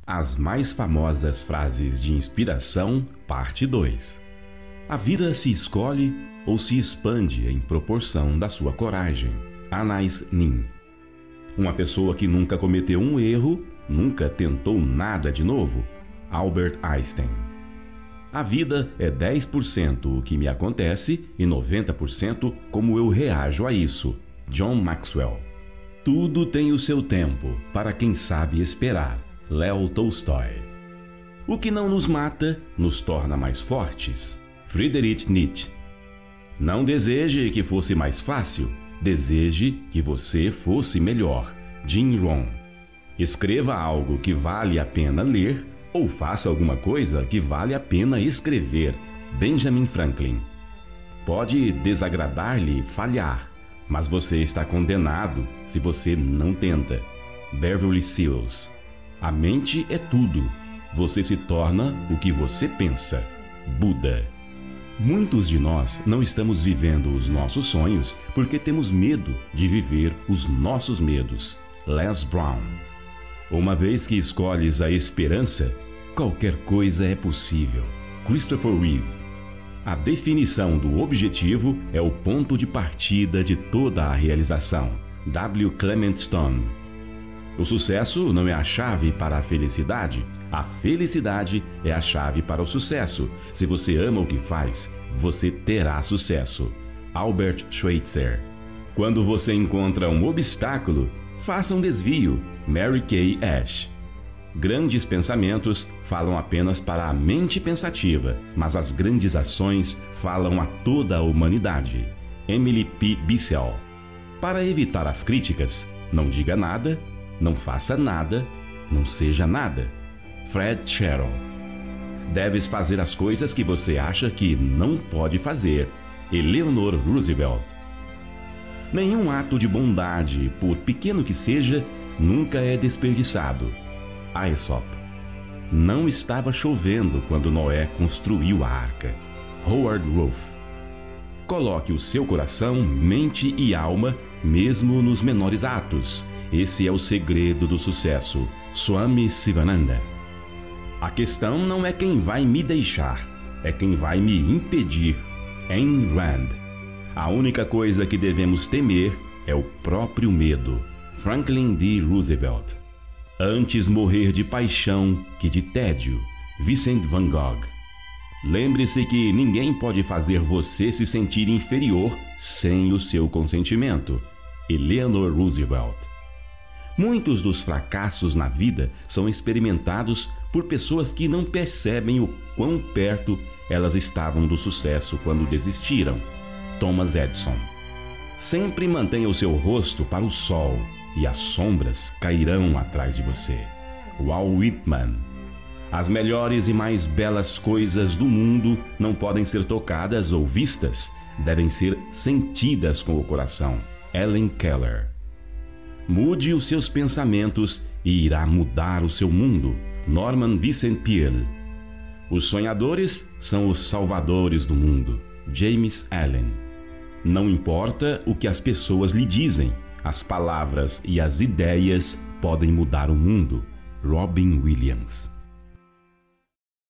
As mais famosas frases de inspiração, parte 2. A vida se escolhe ou se expande em proporção da sua coragem. Anais Nin. Uma pessoa que nunca cometeu um erro, nunca tentou nada de novo. Albert Einstein. A vida é 10% o que me acontece e 90% como eu reajo a isso. John Maxwell. Tudo tem o seu tempo para quem sabe esperar. Léo Tolstói. O que não nos mata, nos torna mais fortes. Friedrich Nietzsche. Não deseje que fosse mais fácil, deseje que você fosse melhor. Jim Rohn. Escreva algo que vale a pena ler ou faça alguma coisa que vale a pena escrever. Benjamin Franklin. Pode desagradar-lhe falhar, mas você está condenado se você não tenta. Beverly Sills. A mente é tudo. Você se torna o que você pensa. Buda. Muitos de nós não estamos vivendo os nossos sonhos porque temos medo de viver os nossos medos. Les Brown. Uma vez que escolhes a esperança, qualquer coisa é possível. Christopher Reeve. A definição do objetivo é o ponto de partida de toda a realização. W. Clement Stone. O sucesso não é a chave para a felicidade é a chave para o sucesso. Se você ama o que faz, você terá sucesso. Albert Schweitzer. Quando você encontra um obstáculo, faça um desvio. Mary Kay Ash. Grandes pensamentos falam apenas para a mente pensativa, mas as grandes ações falam a toda a humanidade. Emily P. Bissell. Para evitar as críticas, não diga nada, não faça nada, não seja nada. Fred Sherrill. Deves fazer as coisas que você acha que não pode fazer. Eleanor Roosevelt. Nenhum ato de bondade, por pequeno que seja, nunca é desperdiçado. Aesop. Não estava chovendo quando Noé construiu a arca. Howard Wolf. Coloque o seu coração, mente e alma mesmo nos menores atos. Esse é o segredo do sucesso. Swami Sivananda. A questão não é quem vai me deixar, é quem vai me impedir. Ayn Rand. A única coisa que devemos temer é o próprio medo. Franklin D. Roosevelt. Antes morrer de paixão que de tédio. Vincent van Gogh. Lembre-se que ninguém pode fazer você se sentir inferior sem o seu consentimento. Eleanor Roosevelt. Muitos dos fracassos na vida são experimentados por pessoas que não percebem o quão perto elas estavam do sucesso quando desistiram. Thomas Edison. Sempre mantenha o seu rosto para o sol e as sombras cairão atrás de você. Walt Whitman. As melhores e mais belas coisas do mundo não podem ser tocadas ou vistas, devem ser sentidas com o coração. Helen Keller. Mude os seus pensamentos e irá mudar o seu mundo. Norman Vincent Peale. Os sonhadores são os salvadores do mundo. James Allen. Não importa o que as pessoas lhe dizem, as palavras e as ideias podem mudar o mundo. Robin Williams.